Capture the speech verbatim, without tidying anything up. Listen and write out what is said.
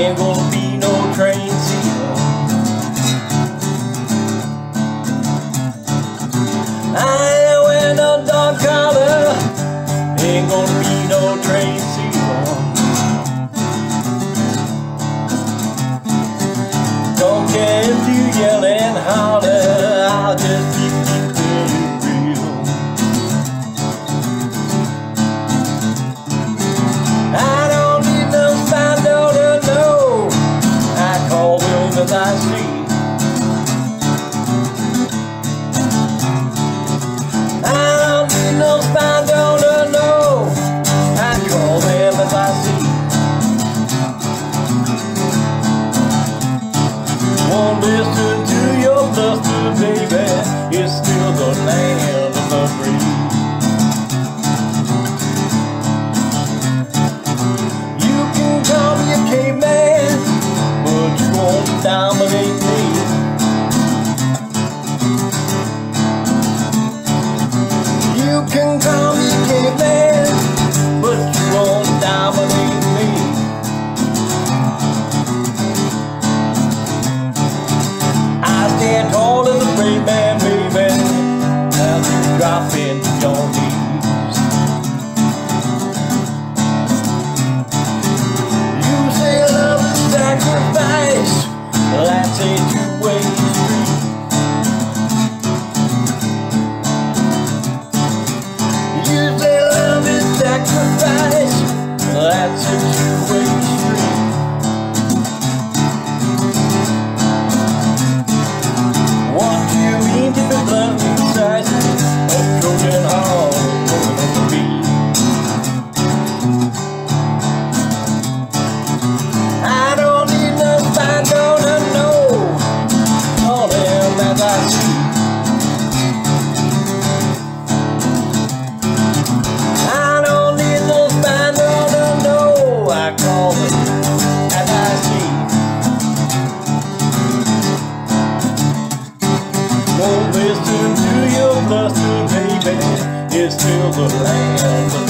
ain't gonna be no train seal. I ain't wearing no dog collar, ain't gonna be no train seal. Don't care if you yell and holler, I'll just keep keeping it real. I don't need no spandau to know, I call them as I see. I don't need no spandau to know, I call them as I see. Won't listen to your bluster, baby, it's still the land of the free. You can call me a caveman, but you won't dominate me. You can call me a caveman, but you won't dominate me. I stand tall as a brave man, baby, as you drop into your knees. You say love is sacrifice, that's a two-way street. You say love is sacrifice, that's a two-way street. What do you mean to be blunt inside a Trojan horse going on the beat? I don't need no spandau to know all them as I see. I don't need no spandau to know, I call it as I see. Won't listen to your bluster, baby, it's still the land.